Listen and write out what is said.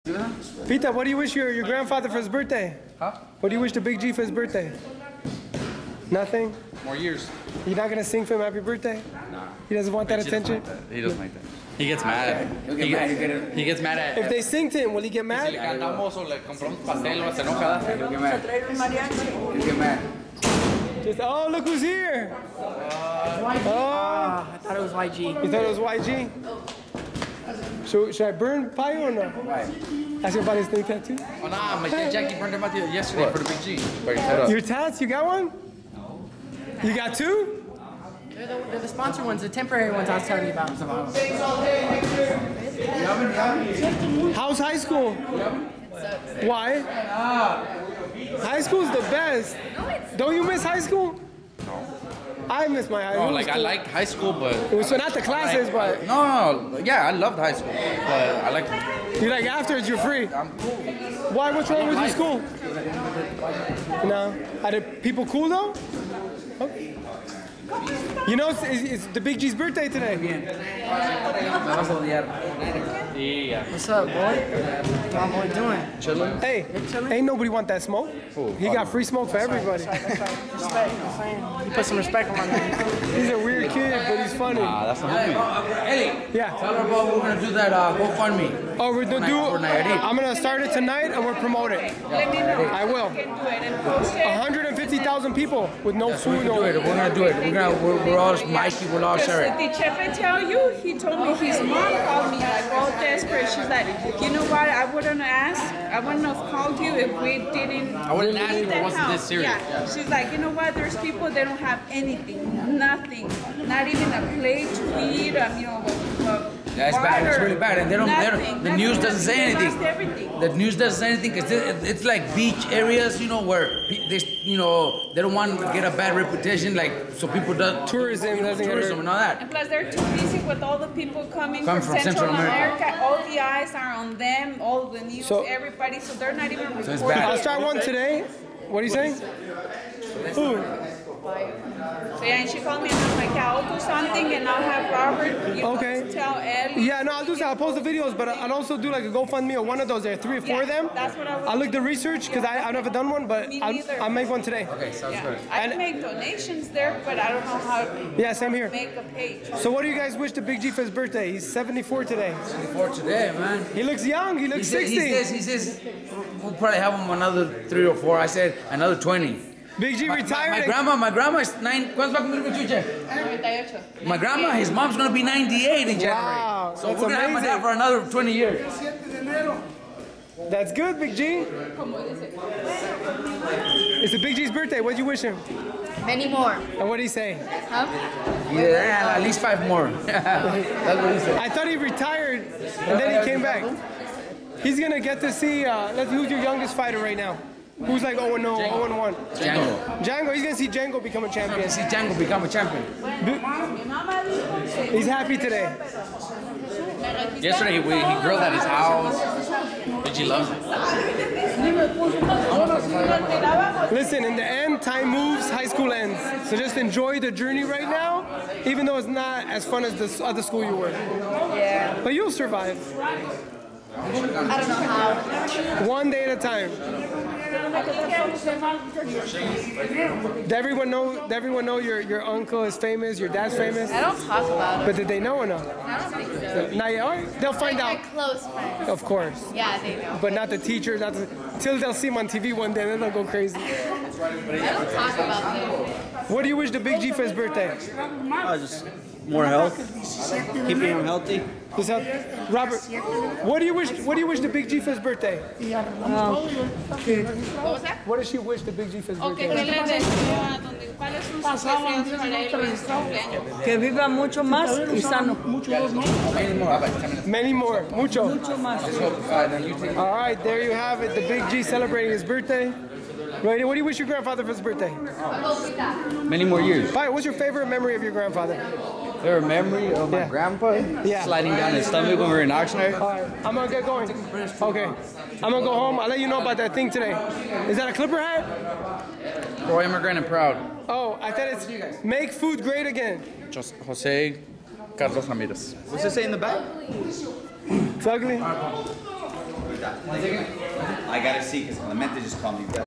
Pita, what do you wish your grandfather for his birthday? Huh? What do you wish the Big G for his birthday? Nothing? More years. You're not gonna sing for him happy birthday? Nah. He doesn't want that attention? He doesn't like that. He gets mad. He gets mad at. If they sing to him, will he get mad? Si le cantamos o le compramos pastel o se enoja. He'll get mad. He'll get mad. Just, oh, look who's here. I thought it was YG. You thought it was YG? Should I burn Payo or no? Why? Ask him about his thing tattoo. Oh, nah, my Jackie burned him out yesterday for the Big G. Your tats? You got one? No. You got two? They're the sponsor ones, the temporary ones I was telling you about. How's high school? Why? High school's the best. Don't you miss high school? No. I miss my high school. No, like I like high school, but So not the classes, but no, yeah, I loved high school, but I like. You like afterwards you're free. I'm cool. Why? What's wrong with your school? No. Are the people cool though? Okay. You know, it's the Big G's birthday today. Yeah. What's up, boy? What boy doing? Chilling. Hey, ain't nobody want that smoke. He got free smoke for everybody. Respect. You put some respect on my name. He's a weird kid, but he's funny. That's not me. Elie, Yeah. tell her about we're gonna do that GoFundMe. Oh, we're gonna do. I'm gonna start it tonight, and we'll promote it. Let me know. I will. You can do it and post it. 150,000 people with no food. We're gonna do it. We're all Mikey. We'll all share it. Did Chefe tell you? He told me his mom called me like all desperate. She's like, you know what? I wouldn't have called you if we didn't. I wouldn't ask if it wasn't this serious. Yeah. She's like, you know what? There's people they don't have anything, nothing, not even a plate to eat. Yeah, it's bad. It's really bad, and they don't. The news doesn't say They lost anything. everything. The news doesn't say anything because it's like beach areas, where they don't want to get a bad reputation, like so people don't Tourism doesn't get tourism and all that. And plus, they're too busy with all the people coming Come from from Central Central America. America. All the eyes are on them, all the news, So- everybody. So they're not even recording. it's bad. I'll start one today. What are you saying? Ooh. So yeah, and she called me and I'm like, yeah, I'll do something and I'll have Robert. Okay. Tell Elie. Yeah, no, I'll do that. I'll post the videos, but I'll also do like a GoFundMe or one of those. There are 3 or 4 of them. That's what I was. I'll look the research because I've never done one, but Me neither. I'll make one today. Okay, sounds good. I can make donations there, but I don't know how to Yeah, same here. make a page. So what do you guys wish the Big G for his birthday? He's 74 today. For today, man. He looks young. He looks 60. He says we'll probably have him another 3 or 4. I said another 20. Big G retired. My grandma is 9. ¿Cuántos va a cumplir Chuche? 98. My grandma, his mom's gonna be 98 in January. Wow, So that's we're gonna have my amazing. dad for another 20 years. That's good, Big G. It's the Big G's birthday. What'd you wish him? Many more. And what'd he say? Huh? Yeah, at least 5 more. That's what he said. I thought he retired and then he came back. He's gonna get to see. Who's your youngest fighter right now? Who's like 0-0, 0-1? Django. Django. He's gonna see Django become a champion. See Django become a champion. He's happy today. Yesterday he grilled at his house. Big G loves it. Listen, in the end, time moves, high school ends. So just enjoy the journey right now, even though it's not as fun as the other school you were. Yeah. But you'll survive. I don't know how. One day at a time. Did everyone know your uncle is famous, your dad's famous? I don't talk about it. But did they know or no? I don't think so. Not yet. All right. They'll find Like out. my close friends. Of course. Yeah, they know. But not the teacher, till they'll see him on TV one day, then they'll go crazy. I don't talk about them. What do you wish the Big G for his birthday? Just more health, keeping him healthy. Just help. Robert, what do you wish the Big G for his birthday? What was that? What does she wish the Big G for his Okay, ¿qué birthday? le desea? ¿Cuáles son sus deseos para él en su cumpleaños? Que viva mucho más y sano. Many more. Mucho. Mucho más. All right, there you have it. The Big G celebrating his birthday. Right, what do you wish your grandfather for his birthday? Many more years. Bye. What's your favorite memory of your grandfather? Favorite memory of my grandpa Yeah. sliding down his stomach when we were in Oxnard. All right, I'm gonna get going. Okay, I'm gonna go home. I'll let you know about that thing today. Is that a Clipper hat? Pro immigrant and proud. Oh, I thought it's make food great again. Jose Carlos Ramirez. What's it say in the back? It's ugly. I gotta see because Clemente just called me.